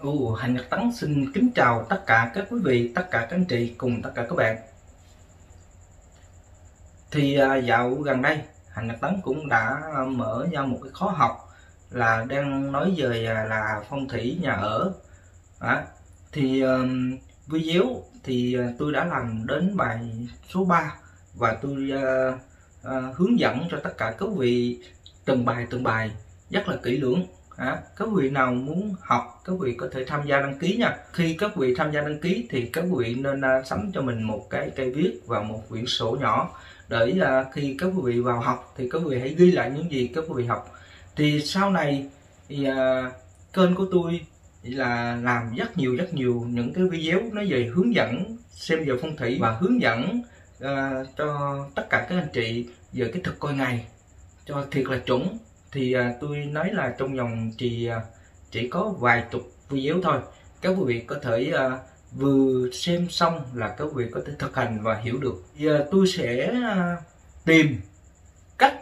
Hành Nhật Tấn xin kính chào tất cả các quý vị, tất cả các anh chị cùng tất cả các bạn. Dạo gần đây Hành Nhật Tấn cũng đã mở ra một cái khóa học là đang nói về là phong thủy nhà ở. Video thì tôi đã làm đến bài số 3 và tôi hướng dẫn cho tất cả các vị từng bài rất là kỹ lưỡng. Các vị nào muốn học, các vị có thể tham gia đăng ký nha. Khi các vị tham gia đăng ký thì các vị nên sắm cho mình một cái cây viết và một quyển sổ nhỏ, để khi các vị vào học thì các vị hãy ghi lại những gì các vị học. Thì sau này thì kênh của tôi là làm rất nhiều những cái video nói về hướng dẫn xem giờ phong thủy và hướng dẫn cho tất cả các anh chị về cái thực coi ngày cho thiệt là chuẩn. Thì tôi nói là trong vòng chỉ có vài chục video thôi, các quý vị có thể vừa xem xong là các quý vị có thể thực hành và hiểu được. Giờ tôi sẽ tìm cách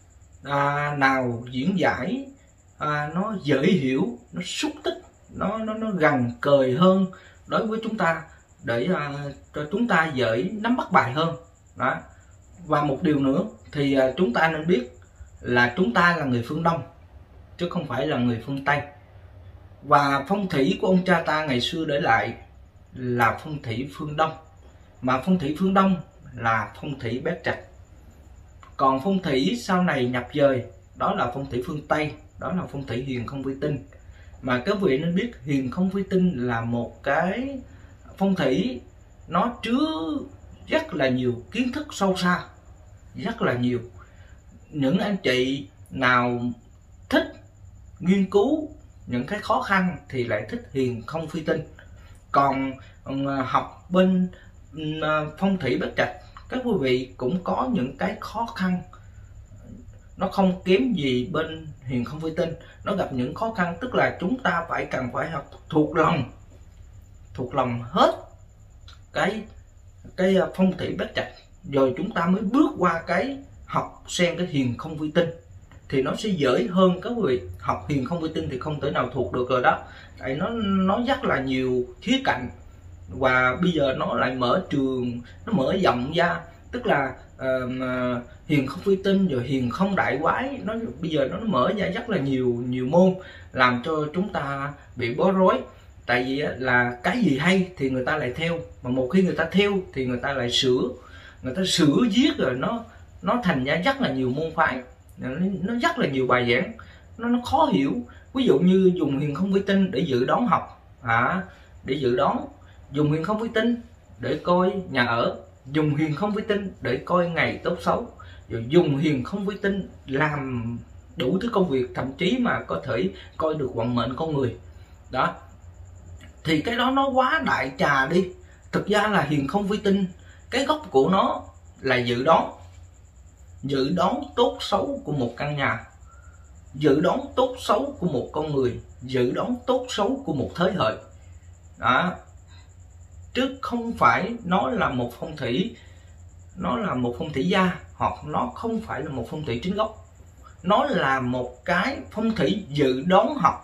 nào diễn giải nó dễ hiểu, nó xúc tích, nó gần cười hơn đối với chúng ta, để cho chúng ta dễ nắm bắt bài hơn. Và một điều nữa thì chúng ta nên biết là chúng ta là người phương Đông chứ không phải là người phương Tây. Và phong thủy của ông cha ta ngày xưa để lại là phong thủy phương Đông, mà phong thủy phương Đông là phong thủy Bát Trạch. Còn phong thủy sau này nhập dời đó là phong thủy phương Tây, đó là phong thủy huyền không vi tinh. Mà các vị nên biết huyền không vi tinh là một cái phong thủy nó chứa rất là nhiều kiến thức sâu xa, rất là nhiều. Những anh chị nào thích nghiên cứu những cái khó khăn thì lại thích huyền không phi tinh. Còn học bên phong thủy Bát Trạch, các quý vị cũng có những cái khó khăn, nó không kém gì bên huyền không phi tinh. Nó gặp những khó khăn, tức là chúng ta cần phải học thuộc lòng hết cái phong thủy Bát Trạch, rồi chúng ta mới bước qua cái học xem cái huyền không vi tinh thì nó sẽ dễ hơn. Các quý vị học huyền không vi tinh thì không thể nào thuộc được rồi đó, tại nó rất là nhiều khía cạnh. Và bây giờ nó lại mở trường, nó mở rộng ra, tức là huyền không vi tinh rồi huyền không đại quái, bây giờ nó mở ra rất là nhiều môn, làm cho chúng ta bị bối rối. Tại vì là cái gì hay thì người ta lại theo, mà một khi người ta theo thì người ta lại sửa viết, rồi nó thành ra rất là nhiều môn phái, nó rất là nhiều bài giảng, nó khó hiểu. Ví dụ như dùng huyền không vi tinh để dự đoán học, để dự đoán, dùng huyền không vi tinh để coi nhà ở, dùng huyền không vi tinh để coi ngày tốt xấu, rồi dùng huyền không vi tinh làm đủ thứ công việc, thậm chí mà có thể coi được vận mệnh con người đó. Thì cái đó nó quá đại trà đi. Thực ra là huyền không vi tinh, cái gốc của nó là dự đoán tốt xấu của một căn nhà, dự đoán tốt xấu của một con người, dự đoán tốt xấu của một thế hệ đó. Chứ không phải nó là một phong thủy, nó là một phong thủy gia, hoặc nó không phải là một phong thủy chính gốc. Nó là một cái phong thủy dự đoán học.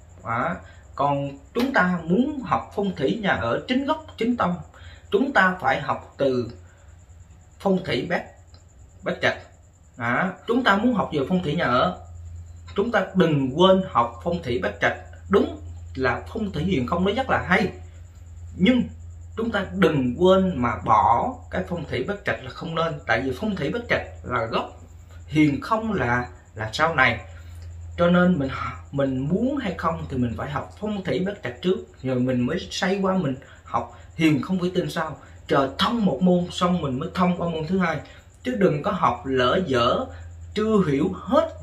Còn chúng ta muốn học phong thủy nhà ở chính gốc chính tông, chúng ta phải học từ phong thủy Bát Trạch. Chúng ta muốn học về phong thủy nhà ở, chúng ta đừng quên học phong thủy Bát Trạch. Đúng là phong thủy huyền không nó rất là hay, nhưng chúng ta đừng quên mà bỏ cái phong thủy Bát Trạch là không nên. Tại vì phong thủy Bát Trạch là gốc, huyền không là sau này. Cho nên mình muốn hay không thì mình phải học phong thủy Bát Trạch trước, rồi mình mới xoay qua mình học huyền không vi tinh sau. Chờ thông một môn xong mình mới thông qua môn thứ hai, chứ đừng có học lỡ dở, chưa hiểu hết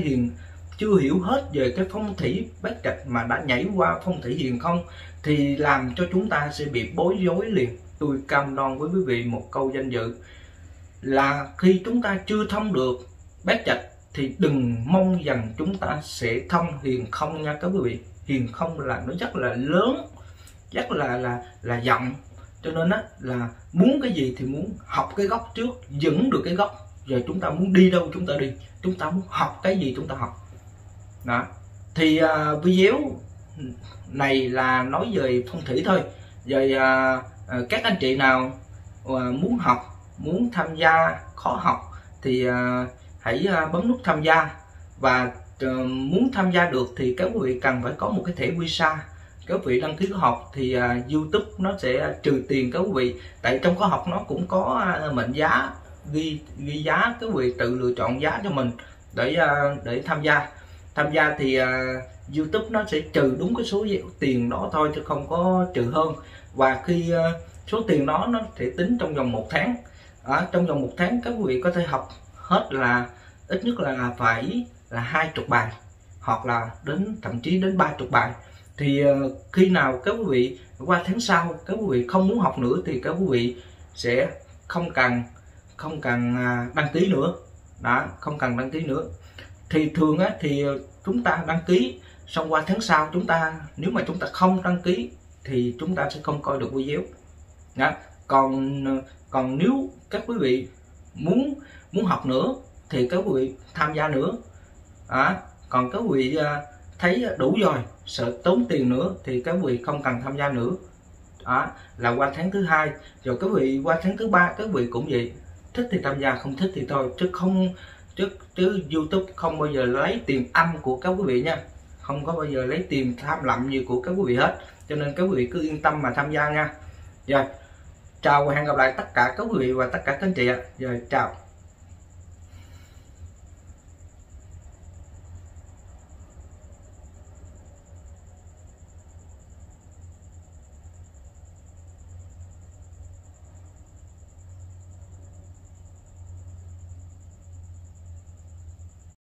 về cái phong thủy Bát Trạch mà đã nhảy qua phong thủy huyền không thì làm cho chúng ta sẽ bị bối rối liền. Tôi cam đoan với quý vị một câu danh dự là khi chúng ta chưa thông được Bát Trạch thì đừng mong rằng chúng ta sẽ thông huyền không nha các quý vị. Huyền không là nó rất là lớn, rất là rộng. Cho nên là muốn cái gì thì muốn học cái gốc trước, vững được cái gốc, rồi chúng ta muốn đi đâu chúng ta đi, chúng ta muốn học cái gì chúng ta học đó. Thì video này là nói về phong thủy thôi. Rồi các anh chị nào muốn học, muốn tham gia khóa học thì hãy bấm nút tham gia. Và muốn tham gia được thì các quý vị cần phải có một cái thẻ visa. Các quý vị đăng ký khóa học thì YouTube nó sẽ trừ tiền các quý vị. Tại trong khóa học nó cũng có mệnh giá, ghi giá, các quý vị tự lựa chọn giá cho mình để tham gia thì YouTube nó sẽ trừ đúng cái số tiền đó thôi, chứ không có trừ hơn. Và khi số tiền đó nó sẽ tính trong vòng 1 tháng. Trong vòng 1 tháng các quý vị có thể học hết là ít nhất là phải là 20 bài, hoặc là thậm chí đến 30 bài. Thì khi nào các quý vị qua tháng sau các quý vị không muốn học nữa thì các quý vị sẽ không cần đăng ký nữa. Không cần đăng ký nữa. Thì thường thì chúng ta đăng ký xong qua tháng sau nếu mà chúng ta không đăng ký thì chúng ta sẽ không coi được video. Còn nếu các quý vị muốn học nữa thì các quý vị tham gia nữa. Còn các quý vị thấy đủ rồi, sợ tốn tiền nữa thì các quý vị không cần tham gia nữa. Là qua tháng thứ 2. Rồi các quý vị qua tháng thứ 3 các quý vị cũng vậy, thích thì tham gia, không thích thì thôi. Chứ YouTube không bao giờ lấy tiền âm của các quý vị nha, không có bao giờ lấy tiền tham lậm gì của các quý vị hết. Cho nên các quý vị cứ yên tâm mà tham gia nha. Rồi chào và hẹn gặp lại tất cả các quý vị và tất cả các anh chị ạ. Rồi chào.